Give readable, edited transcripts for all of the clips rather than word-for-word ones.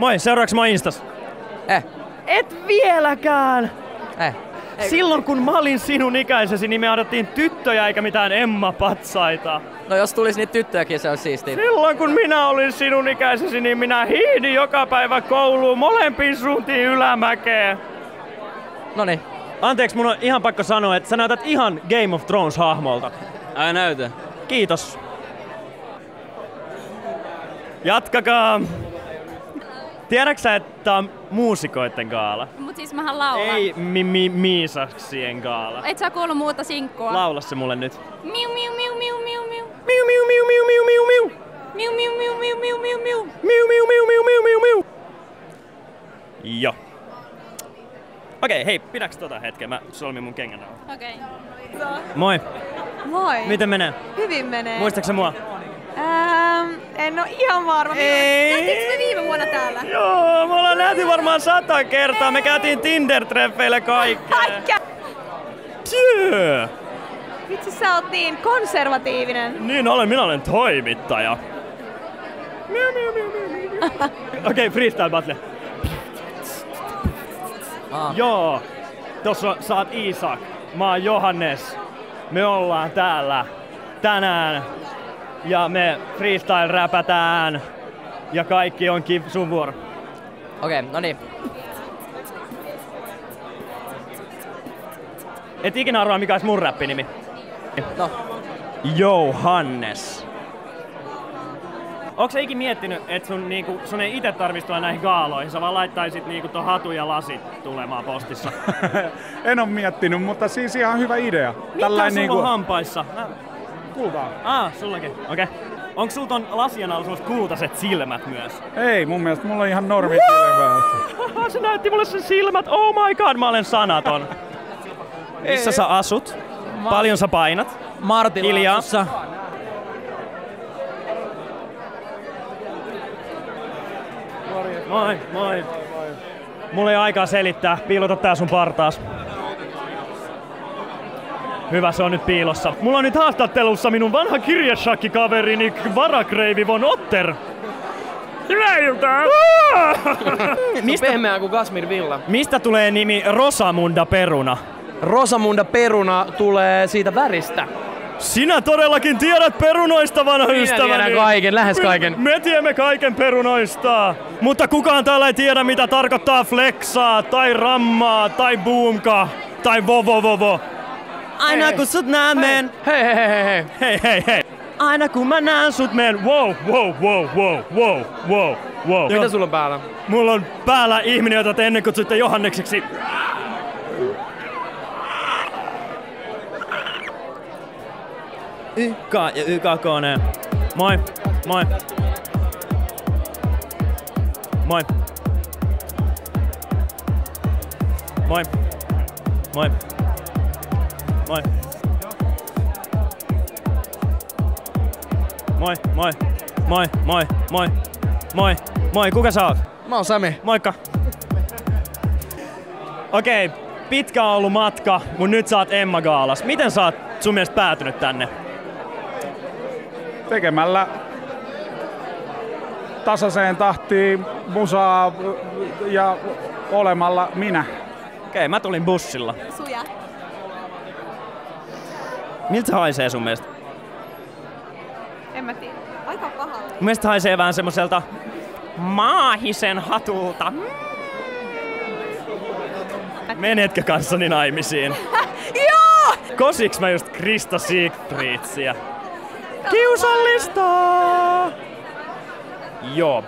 Moi, seuraavaksi mä Instas. Et vieläkään! Silloin kun mä olin sinun ikäisesi, niin me adattiin tyttöjä eikä mitään Emma-patsaita. No jos tulis niitä tyttöjäkin, se olisi siistiä. Silloin kun minä olin sinun ikäisesi, niin minä hiihdin joka päivä kouluun molempiin suuntiin ylämäkeen. Noniin. Anteeksi, mun on ihan pakko sanoa, että sä näytät ihan Game of Thrones-hahmolta. Ai näytä. Kiitos. Jatkakaa. Tiedätkö sä, että tää on muusikoitten gaala? Mut siis mähän laulan. Ei miisaksien gaala. Et sä kuullut muuta sinkkua? Laula se mulle nyt. Miu miu miu miu miu miu. Miu miu miu miu miu miu miu. Miu miu miu miu miu miu miu. Miu miu miu miu miu miu miu. Joo. Okei, hei, pidäks tota hetken? Mä solmin mun kengän alla. Okei. Moi. Moi. Miten menee? Hyvin menee. Muistatko sä mua? En oo ihan varma. Nähtiinkö me viime vuonna täällä? Joo, me ollaan nähty varmaan 100 kertaa. Me käytiin Tinder-treffeillä kaikkea. Tjö! Vitsi, sä oot niin konservatiivinen. Niin olen, minä olen toimittaja. Okei, freestyle battle. Joo, tossa sä oot Isak, mä oon Johannes. Me ollaan täällä tänään ja me freestyle-räpätään ja kaikki onkin sun vuoro. Okei, no niin. Et ikinä arvaa mikä olisi mun räppinimi. No. Johannes. Onko sä ikin miettinyt, että sun ei ite tarvitsisi tulla näihin gaaloihin, sä vaan laittaisit ton hatun ja lasit tulemaan postissa? En oo miettinyt, mutta siis ihan hyvä idea. Mitä sulla on hampaissa? Kultaa. Sullakin. Okei. Onko sulla ton lasien alla sellaiset kultaiset silmät myös? Ei, mun mielestä mulla on ihan normi silmät. Se näytti mulle sen silmät. Oh my god, mä olen sanaton. Missä sä asut? Paljon sä painat? Martinlaaksossa. Moi, moi. Mulla ei aikaa selittää. Piilota tää sun partaas. Hyvä, se on nyt piilossa. Mulla on nyt haastattelussa minun vanha kirjashakkikaverini Varakreivi von Otter. Hyvää iltaa! Mistä pehmeää kuin Kasmir Villa. Mistä tulee nimi Rosamunda Peruna? Rosamunda Peruna tulee siitä väristä. Sinä todellakin tiedät perunoista, vanha ystäväni. Minä tiedän kaiken, lähes kaiken. Me tiedämme kaiken perunoista. Mutta kukaan täällä ei tiedä, mitä tarkoittaa flexaa, tai rammaa, tai boomka, tai vovovovo. Aina kun sut näen men. Hei. Aina kun mä näen sut men. Wow. Mitä sulla on päällä? Mulla on päällä ihminen, jota te ennen kutsuitte Johannekseksi. YK ja YK-kone. Moi. Moi. Moi. Moi. Moi. Moi. Moi, moi. Moi, moi, moi. Moi. Moi, kuka sä oot? Mä oon Sami. Moikka. Okei, pitkä on ollut matka, mut nyt sä oot Emma-gaalas. Miten sä oot sun mielestä päätynyt tänne? Tekemällä tasaiseen tahtiin musaa ja olemalla minä. Okei, mä tulin bussilla. Suja. Miltä se haisee sun mielestä? En mä tiedä. Aika pahalle. Mun mielestä haisee vähän semmoselta maahisen hatulta. Menetkö kanssani naimisiin? Joo! Kosiks mä just Krista Siegfriedsiä? Kiusallista! Joo.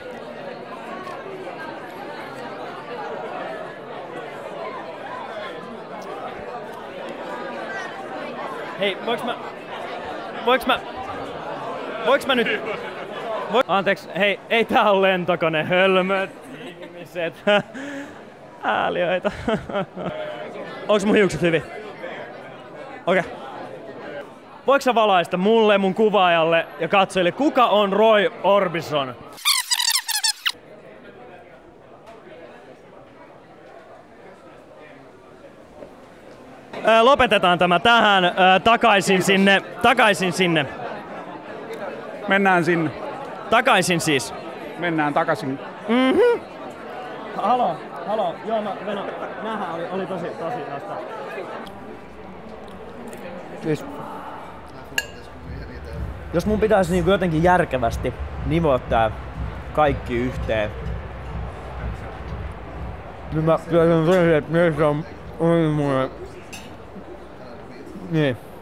Hei, voiks mä nyt... Anteeksi, hei, ei tää oo lentokone, hölmöt ihmiset. Ääliöitä. Onks mun hiukset hyvin? Okei. Voitko sä valaista mulle, mun kuvaajalle ja katsojille, kuka on Roy Orbison? Lopetetaan tämä tähän. Takaisin sinne. Mennään sinne. Takaisin siis. Mennään takaisin. Halo. Joo, Veno. Nämähän oli tosi näistä. Siis, jos mun pitäisi niinku jotenkin järkevästi nivoa tää kaikki yhteen, niin mä kyllä sen, että meissä on mulle. Niin.